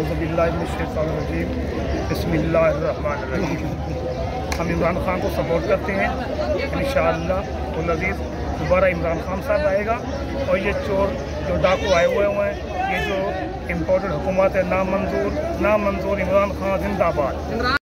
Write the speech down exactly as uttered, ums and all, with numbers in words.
औज़ुबिल्लाहिमिनश्शैतानिर्रजीम बिस्मिल्लाहिर्रहमानिर्रहीम। हम इमरान खान को सपोर्ट करते हैं। इंशाअल्लाह तो अज़ीज़ दोबारा इमरान खान साहब आएगा। और ये चोर जो डाकू आए हुए हुए हैं, ये जो इम्पोर्टेड हुकूमत है नामंजूर नामंजूर। इमरान खान जिंदाबाद।